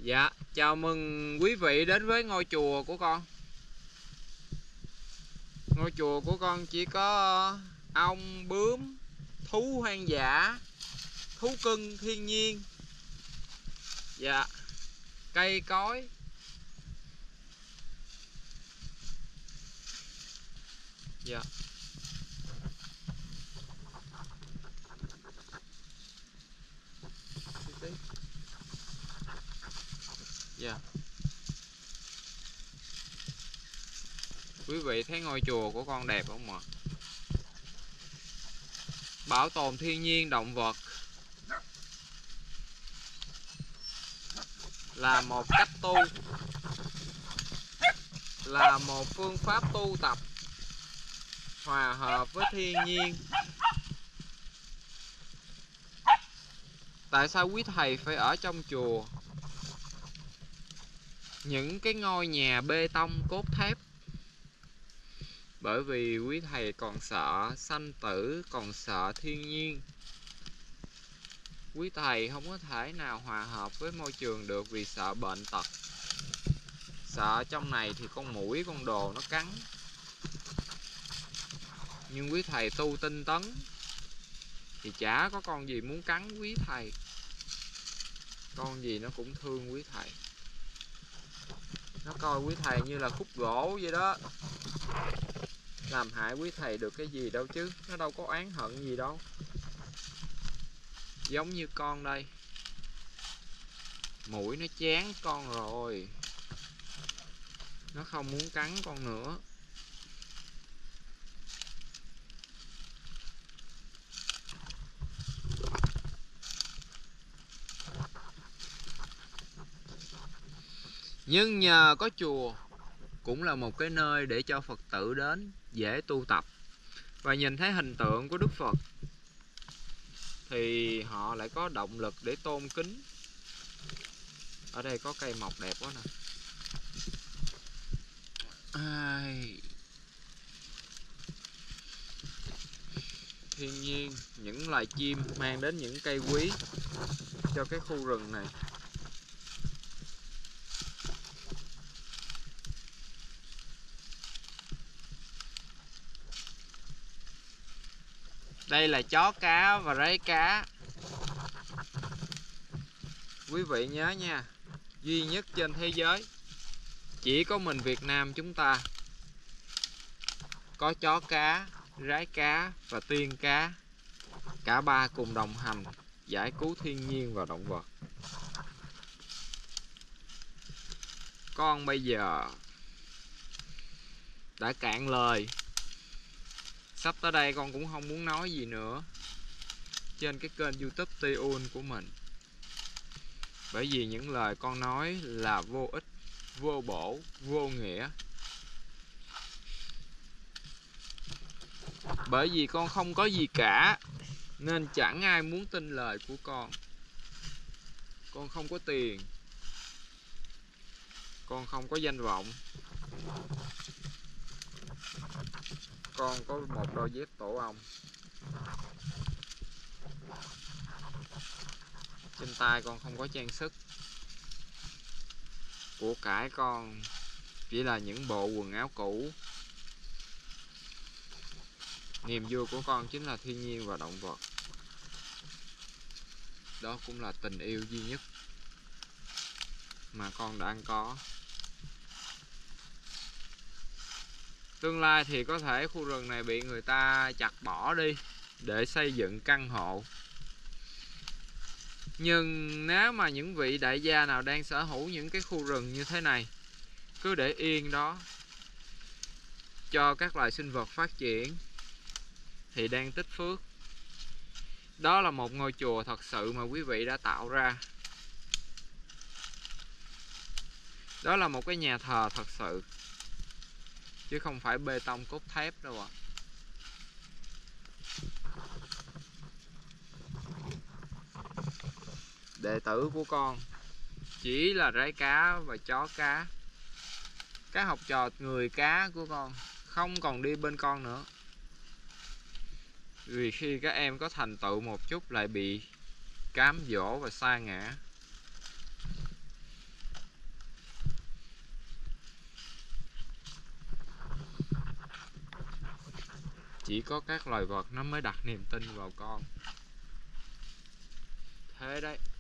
Dạ, chào mừng quý vị đến với ngôi chùa của con. Ngôi chùa của con chỉ có ong, bướm, thú hoang dã, thú cưng thiên nhiên. Dạ, cây cối. Dạ. Dạ. Quý vị thấy ngôi chùa của con đẹp không ạ? Bảo tồn thiên nhiên động vật là một cách tu, là một phương pháp tu tập hòa hợp với thiên nhiên. Tại sao quý thầy phải ở trong chùa? Những cái ngôi nhà bê tông cốt thép? Bởi vì quý thầy còn sợ sanh tử, còn sợ thiên nhiên. Quý thầy không có thể nào hòa hợp với môi trường được vì sợ bệnh tật. Sợ trong này thì con muỗi, con đồ nó cắn. Nhưng quý thầy tu tinh tấn thì chả có con gì muốn cắn quý thầy. Con gì nó cũng thương quý thầy. Nó coi quý thầy như là khúc gỗ vậy đó. Làm hại quý thầy được cái gì đâu chứ. Nó đâu có oán hận gì đâu. Giống như con đây. Muỗi nó chán con rồi. Nó không muốn cắn con nữa. Nhưng nhờ có chùa cũng là một cái nơi để cho Phật tử đến dễ tu tập và nhìn thấy hình tượng của Đức Phật thì họ lại có động lực để tôn kính. Ở đây có cây mọc đẹp quá nè. Thiên nhiên, những loài chim mang đến những cây quý cho cái khu rừng này. Đây là chó cá và rái cá. Quý vị nhớ nha, duy nhất trên thế giới chỉ có mình Việt Nam chúng ta có chó cá, rái cá và tiên cá. Cả ba cùng đồng hành giải cứu thiên nhiên và động vật. Con bây giờ đã cạn lời. Sắp tới đây con cũng không muốn nói gì nữa trên cái kênh YouTube Tiun của mình. Bởi vì những lời con nói là vô ích, vô bổ, vô nghĩa. Bởi vì con không có gì cả nên chẳng ai muốn tin lời của con. Con không có tiền, con không có danh vọng, con có một đôi dép tổ ong. Trên tay con không có trang sức. Của cải con chỉ là những bộ quần áo cũ. Niềm vui của con chính là thiên nhiên và động vật. Đó cũng là tình yêu duy nhất mà con đang có. Tương lai thì có thể khu rừng này bị người ta chặt bỏ đi để xây dựng căn hộ. Nhưng nếu mà những vị đại gia nào đang sở hữu những cái khu rừng như thế này cứ để yên đó cho các loài sinh vật phát triển thì đang tích phước. Đó là một ngôi chùa thật sự mà quý vị đã tạo ra. Đó là một cái nhà thờ thật sự, chứ không phải bê tông cốt thép đâu ạ. Đệ tử của con chỉ là rái cá và chó cá. Các học trò người cá của con không còn đi bên con nữa. Vì khi các em có thành tựu một chút lại bị cám dỗ và sa ngã. chỉ có các loài vật nó mới đặt niềm tin vào con. Thế đấy.